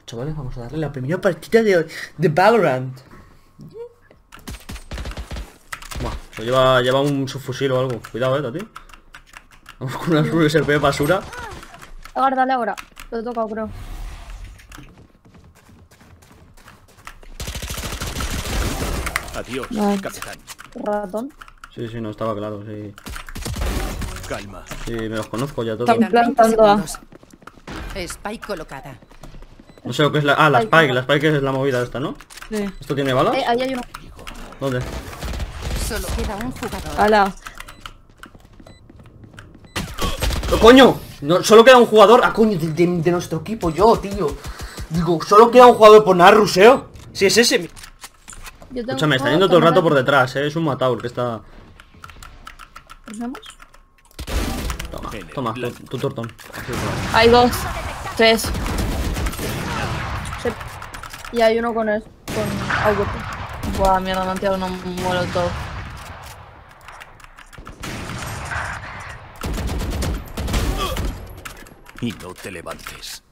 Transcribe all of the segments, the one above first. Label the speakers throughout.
Speaker 1: Chavales, vamos a darle la primera partida de Valorant. Buah, pues lleva un subfusil o algo. Cuidado, tío. Vamos con una USB basura.
Speaker 2: Ahora, dale ahora. Lo he tocado, creo.
Speaker 3: Adiós,
Speaker 2: Nice.
Speaker 3: capitán.
Speaker 2: Ratón.
Speaker 1: Sí, no, estaba claro, sí.
Speaker 3: Calma.
Speaker 1: Sí, me los conozco ya todos.
Speaker 2: Están
Speaker 4: Quedan 20
Speaker 2: plantando A.
Speaker 4: segundos. Spike colocada.
Speaker 1: No sé lo que es la... Ah, la Spike. La Spike es la movida esta, ¿no?
Speaker 2: Sí.
Speaker 1: ¿Esto tiene balas?
Speaker 2: Ahí hay uno.
Speaker 1: ¿Dónde?
Speaker 4: Solo queda un jugador.
Speaker 2: Ala.
Speaker 1: ¡Oh, coño! No, solo queda un jugador. Ah, coño, de nuestro equipo, yo, tío. Digo, solo queda un jugador por nada, ruseo. Sí, es ese. Escúchame, está yendo todo el rato por detrás, es un Mataur que está...
Speaker 2: ¿Cruzamos?
Speaker 1: Toma, tu tortón.
Speaker 2: Hay 2, 3. Sí. Y hay uno con AWP. Buah, mierda, me han tirado un molotov.
Speaker 3: Y no te levantes.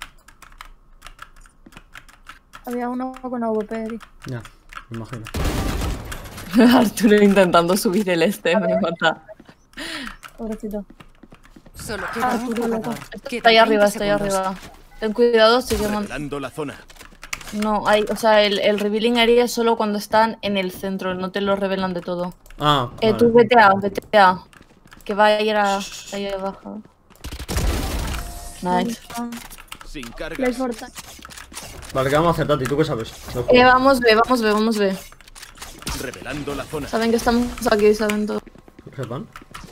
Speaker 2: Había uno con AWP, tío.
Speaker 1: Ya, me imagino.
Speaker 5: Arturo intentando subir el me mata.
Speaker 2: Pobrecito.
Speaker 4: Solo queda un
Speaker 2: Arturo, loco.
Speaker 4: jugador.
Speaker 2: Está
Speaker 4: Quedan
Speaker 2: ahí arriba,
Speaker 4: 20
Speaker 2: está ahí
Speaker 4: segundos.
Speaker 2: arriba. Ten cuidado, sí que
Speaker 3: Revelando la zona.
Speaker 5: No, hay, o sea, el revealing area es solo cuando están en el centro, no te lo revelan de todo.
Speaker 1: Ah,
Speaker 5: Tú
Speaker 1: vale.
Speaker 5: vete a. Que va a ir ahí abajo. Nice.
Speaker 3: Sin
Speaker 2: Play
Speaker 3: cargas.
Speaker 2: Fortnite.
Speaker 1: Vale, que vamos a hacer, Tati, ¿tú qué sabes?
Speaker 5: Vamos B.
Speaker 3: Revelando la zona.
Speaker 5: Saben que estamos aquí, saben todo.
Speaker 1: Que sepan.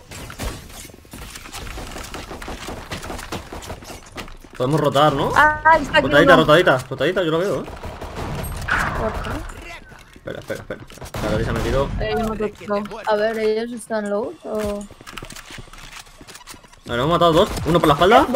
Speaker 1: Podemos rotar, ¿no?
Speaker 5: Ah, está aquí
Speaker 1: Rotadita,
Speaker 5: uno.
Speaker 1: rotadita, yo lo veo, Espera. La Tati se ha metido.
Speaker 5: Yo no creo.
Speaker 2: A ver, ¿ellos están low o...?
Speaker 1: Vale, hemos matado dos. Uno por la espalda.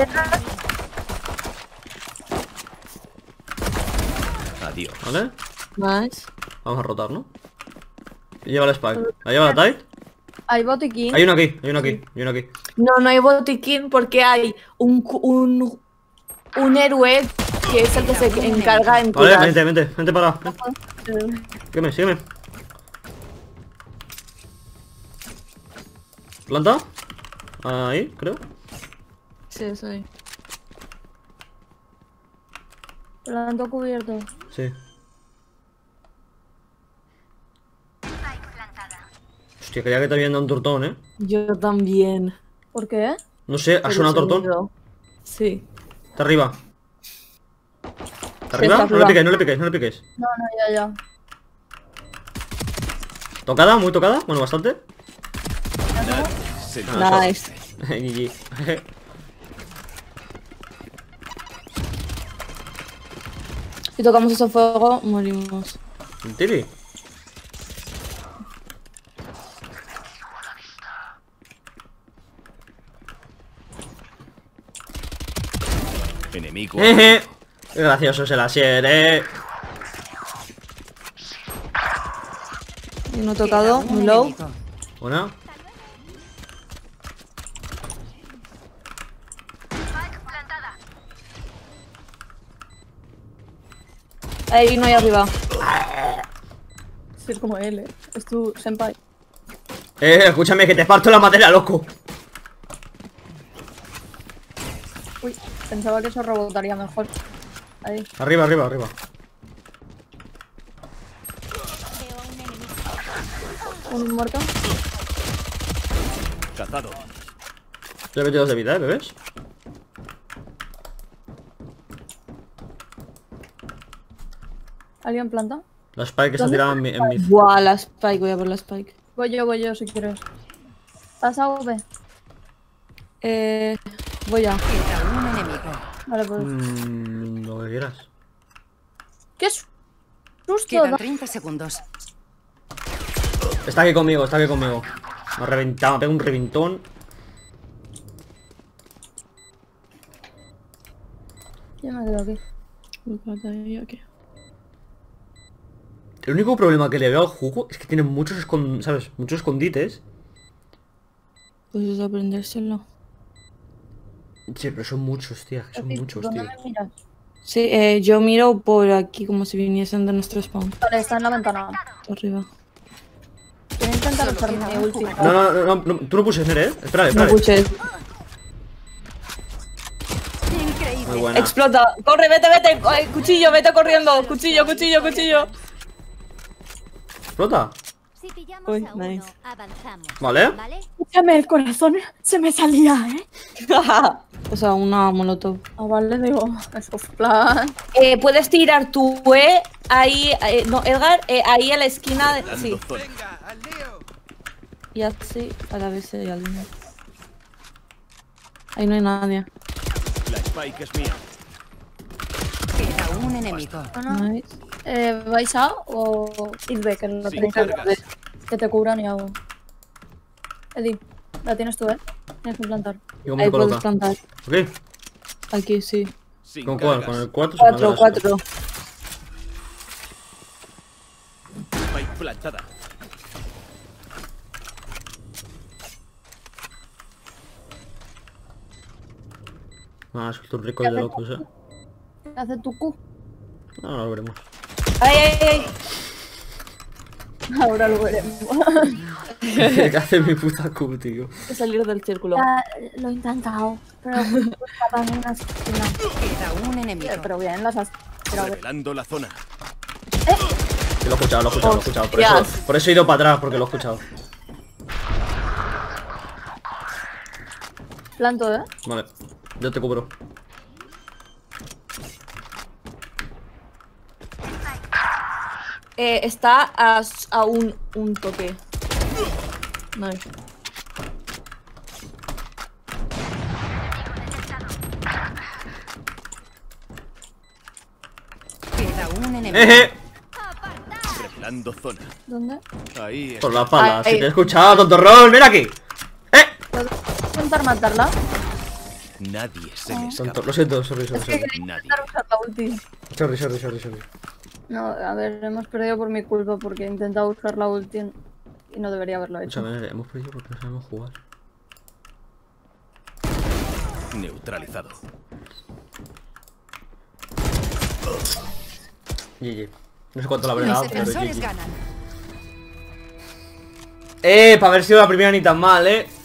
Speaker 3: Adiós.
Speaker 1: Vale.
Speaker 5: Nice.
Speaker 1: Vamos a rotar, ¿no? Y lleva la Spike. ¿La lleva la Tide?
Speaker 2: Hay botiquín.
Speaker 1: Hay uno aquí.
Speaker 5: No hay botiquín porque hay un héroe que es el que se encarga en
Speaker 1: Vale,
Speaker 5: cuidar.
Speaker 1: vente para acá. Sígueme. ¿Planta? Ahí, creo.
Speaker 5: Sí, soy.
Speaker 2: Planto cubierto.
Speaker 1: Sí. Hostia, creía que te habían dado un tortón, ¿eh?
Speaker 5: Yo también.
Speaker 2: ¿Por qué?
Speaker 1: No sé, ¿ha sonado tortón?
Speaker 5: Sí.
Speaker 1: Está arriba. ¿Está arriba?
Speaker 5: está
Speaker 1: No le
Speaker 5: arriba.
Speaker 1: piques, no le piques.
Speaker 2: No, ya.
Speaker 1: ¿Tocada? ¿Muy tocada? Bueno, bastante.
Speaker 3: Se
Speaker 5: Nice.
Speaker 1: GG.
Speaker 5: Si tocamos ese fuego, morimos.
Speaker 1: Tiri.
Speaker 3: Enemigo.
Speaker 1: Qué gracioso es el Asier,
Speaker 5: Uno
Speaker 4: Queda
Speaker 5: tocado,
Speaker 4: un
Speaker 5: un low.
Speaker 4: enemigo.
Speaker 1: Una.
Speaker 5: Hay uno ahí arriba.
Speaker 2: Sí, es como él, Es tu senpai.
Speaker 1: Escúchame, que te parto la madera, loco.
Speaker 2: Uy, pensaba que eso rebotaría mejor. Ahí.
Speaker 1: Arriba.
Speaker 2: Un muerto.
Speaker 3: Cazado.
Speaker 1: Yo he metido 2 de vida, bebés.
Speaker 2: ¿Alguien planta?
Speaker 1: La Spike que se ha tirado en mi...
Speaker 5: Buah, la Spike, voy a por la Spike.
Speaker 2: Voy yo si quieres. ¿Pasa V?
Speaker 5: Voy a.
Speaker 4: Queda un enemigo.
Speaker 2: Vale, pues.
Speaker 1: Lo que quieras.
Speaker 2: ¡Qué susto!
Speaker 4: Quedan 30 segundos.
Speaker 1: Está aquí conmigo. Me ha reventado, me pega un reventón.
Speaker 2: Yo me quedo aquí.
Speaker 1: El único problema que le veo al juego es que tiene muchos ¿sabes? Muchos escondites.
Speaker 5: Pues es aprendérselo.
Speaker 1: Sí, pero son muchos, tía. Son muchos,
Speaker 2: ¿Dónde
Speaker 1: tío.
Speaker 2: me miras?
Speaker 5: Sí, yo miro por aquí como si viniesen de nuestro spawn.
Speaker 2: Vale, está en la ventana.
Speaker 5: Arriba.
Speaker 2: Voy a intentar
Speaker 4: Solo
Speaker 2: usar
Speaker 4: queda
Speaker 2: mi
Speaker 4: un
Speaker 2: ulti.
Speaker 4: jugador.
Speaker 1: No, tú no pushes, Nere, Espérale,
Speaker 5: No
Speaker 1: espérale.
Speaker 5: escuches.
Speaker 4: Increíble.
Speaker 1: Muy buena.
Speaker 5: Explota. Corre, vete, vete. Ay, cuchillo, vete corriendo. Cuchillo.
Speaker 1: Explota.
Speaker 6: Si pillamos
Speaker 5: Uy,
Speaker 6: a uno,
Speaker 5: nice.
Speaker 6: avanzamos.
Speaker 1: Vale.
Speaker 6: ¿Vale?
Speaker 2: Escúchame, el corazón se me salía, ¿eh?
Speaker 5: O sea, una molotov.
Speaker 2: Ah, vale, digo, eso es plan.
Speaker 5: Puedes tirar tu ahí. No, Edgar, ahí a la esquina.
Speaker 3: Revelando
Speaker 5: Sí.
Speaker 3: zona.
Speaker 5: Y así a la vez hay alguien. Ahí no hay nadie.
Speaker 3: La spike es mía.
Speaker 4: Queda un enemigo.
Speaker 5: Nice.
Speaker 2: ¿Vais A o Idbe, que no
Speaker 3: Sin
Speaker 2: tenéis
Speaker 3: cargas.
Speaker 2: que te cubran y hago? Eddie, la tienes tú, ¿eh? Tienes que plantar.
Speaker 1: ¿Y cómo
Speaker 5: Ahí
Speaker 1: se
Speaker 5: puedes
Speaker 1: coloca?
Speaker 5: plantar.
Speaker 1: Ok.
Speaker 5: Aquí, sí.
Speaker 3: Sin
Speaker 1: ¿Con cuál?
Speaker 3: cargas.
Speaker 1: ¿Con el 4?
Speaker 5: 4.
Speaker 3: Spike plantada.
Speaker 1: Ah, es un rico de locos,
Speaker 2: ¿Qué hace tu Q?
Speaker 1: No, lo veremos.
Speaker 5: ¡Ay!
Speaker 2: Ahora lo veremos.
Speaker 1: ¿Qué hace mi puta Q, tío?
Speaker 5: Hay que salir del círculo.
Speaker 2: Lo he intentado, pero estaba en una esquina.
Speaker 4: Queda un enemigo.
Speaker 2: Pero bien, las has... Pero a ver.
Speaker 3: Revelando la zona.
Speaker 1: Sí, lo he escuchado.
Speaker 5: Hostias.
Speaker 1: Por eso he ido para atrás, porque lo he escuchado.
Speaker 2: Planto, ¿eh?
Speaker 1: Vale, yo te cubro.
Speaker 5: Está a un toque. Nice.
Speaker 4: Queda un enemigo.
Speaker 1: ¡Eje!
Speaker 3: Revelando zona.
Speaker 2: ¿Dónde?
Speaker 3: Ahí
Speaker 1: Por
Speaker 3: está.
Speaker 1: la espalda,
Speaker 5: Ahí.
Speaker 1: si te he escuchado, tontorrón, ven aquí.
Speaker 2: ¿Puedo intentar matarla?
Speaker 3: Nadie se me
Speaker 1: Tonto,
Speaker 3: escapa.
Speaker 1: lo siento, sorry.
Speaker 3: Nadie.
Speaker 2: Intentar usar la ulti.
Speaker 1: Sorry.
Speaker 2: No, a ver, hemos perdido por mi culpa porque he intentado usar la ulti y no debería haberlo hecho.
Speaker 1: Escúchame, hemos perdido porque no sabemos jugar.
Speaker 3: Neutralizado.
Speaker 1: GG. No sé cuánto la habré
Speaker 4: Los
Speaker 1: dado, pero
Speaker 4: defensores
Speaker 1: GG.
Speaker 4: ganan.
Speaker 1: Para haber sido la primera ni tan mal,